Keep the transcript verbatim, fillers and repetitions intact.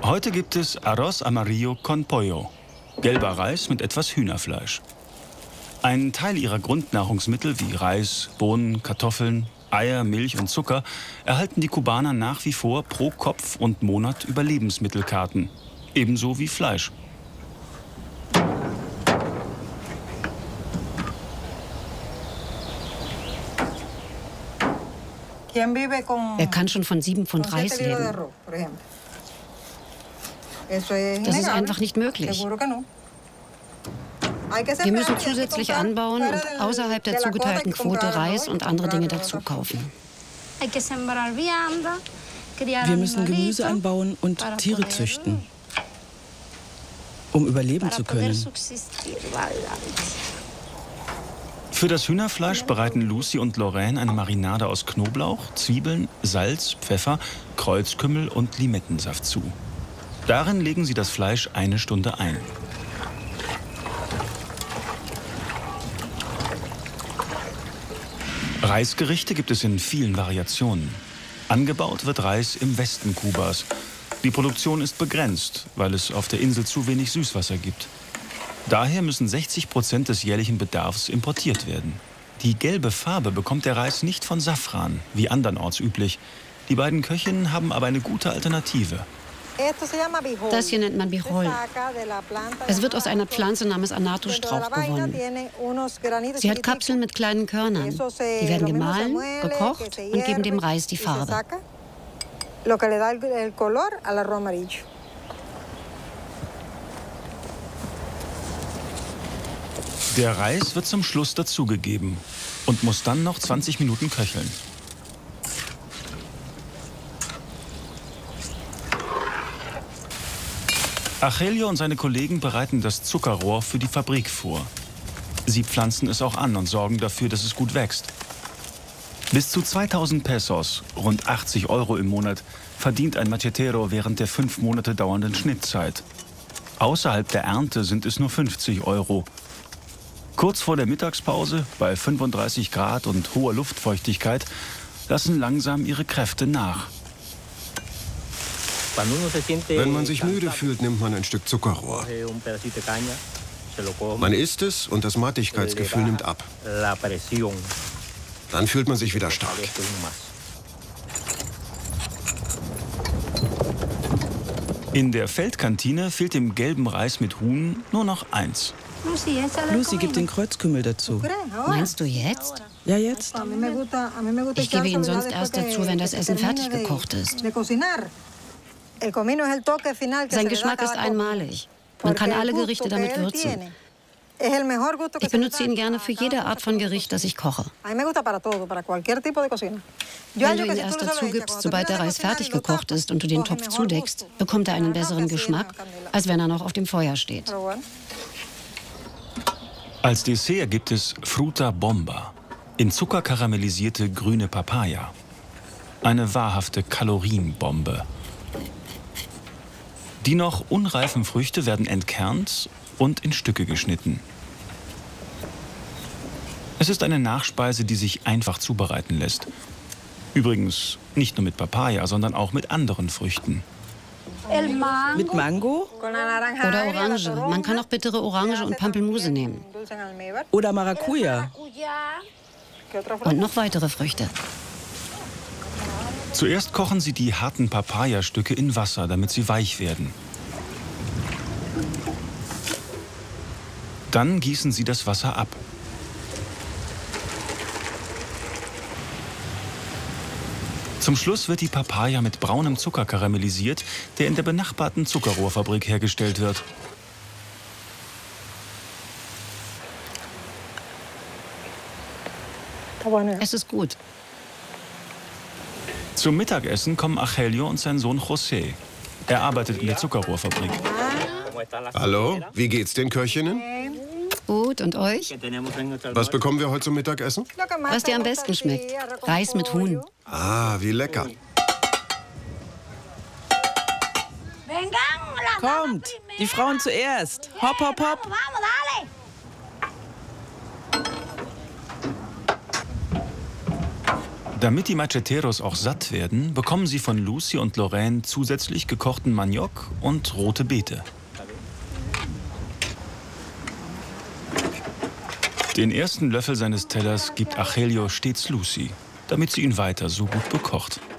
Heute gibt es Arroz Amarillo con Pollo, gelber Reis mit etwas Hühnerfleisch. Ein Teil ihrer Grundnahrungsmittel wie Reis, Bohnen, Kartoffeln, Eier, Milch und Zucker erhalten die Kubaner nach wie vor pro Kopf und Monat über Lebensmittelkarten, ebenso wie Fleisch. Er kann schon von sieben Pfund Reis leben. Das ist einfach nicht möglich. Wir müssen zusätzlich anbauen und außerhalb der zugeteilten Quote Reis und andere Dinge dazu kaufen. Wir müssen Gemüse anbauen und Tiere züchten, um überleben zu können. Für das Hühnerfleisch bereiten Lucy und Lorraine eine Marinade aus Knoblauch, Zwiebeln, Salz, Pfeffer, Kreuzkümmel und Limettensaft zu. Darin legen sie das Fleisch eine Stunde ein. Reisgerichte gibt es in vielen Variationen. Angebaut wird Reis im Westen Kubas. Die Produktion ist begrenzt, weil es auf der Insel zu wenig Süßwasser gibt. Daher müssen sechzig Prozent des jährlichen Bedarfs importiert werden. Die gelbe Farbe bekommt der Reis nicht von Safran, wie andernorts üblich. Die beiden Köchinnen haben aber eine gute Alternative. Das hier nennt man Bijol. Es wird aus einer Pflanze namens Anato-Strauch gewonnen. Sie hat Kapseln mit kleinen Körnern. Die werden gemahlen, gekocht und geben dem Reis die Farbe. Der Reis wird zum Schluss dazugegeben und muss dann noch zwanzig Minuten köcheln. Argelio und seine Kollegen bereiten das Zuckerrohr für die Fabrik vor. Sie pflanzen es auch an und sorgen dafür, dass es gut wächst. Bis zu zweitausend Pesos, rund achtzig Euro im Monat, verdient ein Machetero während der fünf Monate dauernden Schnittzeit. Außerhalb der Ernte sind es nur fünfzig Euro. Kurz vor der Mittagspause, bei fünfunddreißig Grad und hoher Luftfeuchtigkeit, lassen langsam ihre Kräfte nach. Wenn man sich müde fühlt, nimmt man ein Stück Zuckerrohr. Man isst es und das Mattigkeitsgefühl nimmt ab. Dann fühlt man sich wieder stark. In der Feldkantine fehlt dem gelben Reis mit Huhn nur noch eins. Lucy gibt den Kreuzkümmel dazu. Meinst du jetzt? Ja, jetzt. Ich gebe ihn sonst erst dazu, wenn das Essen fertig gekocht ist. Sein Geschmack ist einmalig. Man kann alle Gerichte damit würzen. Ich benutze ihn gerne für jede Art von Gericht, das ich koche. Wenn du ihn erst dazu gibst, sobald der Reis fertig gekocht ist und du den Topf zudeckst, bekommt er einen besseren Geschmack, als wenn er noch auf dem Feuer steht. Als Dessert gibt es Fruta Bomba, in Zucker karamellisierte grüne Papaya. Eine wahrhafte Kalorienbombe. Die noch unreifen Früchte werden entkernt und in Stücke geschnitten. Es ist eine Nachspeise, die sich einfach zubereiten lässt. Übrigens nicht nur mit Papaya, sondern auch mit anderen Früchten. Mit Mango? Oder Orange. Man kann auch bittere Orange und Pampelmuse nehmen. Oder Maracuja. Und noch weitere Früchte. Zuerst kochen sie die harten Papayastücke in Wasser, damit sie weich werden. Dann gießen sie das Wasser ab. Zum Schluss wird die Papaya mit braunem Zucker karamellisiert, der in der benachbarten Zuckerrohrfabrik hergestellt wird. Es ist gut. Zum Mittagessen kommen Argelio und sein Sohn José. Er arbeitet in der Zuckerrohrfabrik. Hallo, wie geht's den Köchinnen? Gut, und euch? Was bekommen wir heute zum Mittagessen? Was dir am besten schmeckt. Reis mit Huhn. Ah, wie lecker. Kommt, die Frauen zuerst. Hopp, hopp, hopp. Damit die Macheteros auch satt werden, bekommen sie von Lucy und Lorraine zusätzlich gekochten Maniok und rote Beete. Den ersten Löffel seines Tellers gibt Argelio stets Lucy, damit sie ihn weiter so gut bekocht.